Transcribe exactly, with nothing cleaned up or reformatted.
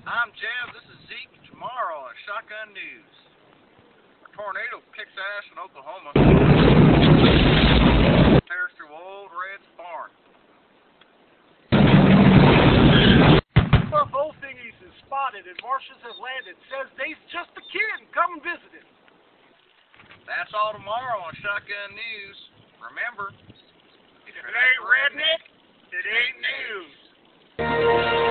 I'm Jam. This is Zeke. Tomorrow on Shotgun News. A tornado kicks ass in Oklahoma. Tears through Old Red's barn. Our bull thingies is spotted and Martians have landed. Says they's just a kid and come and visit him. That's all tomorrow on Shotgun News. Remember, if it ain't redneck, it ain't news.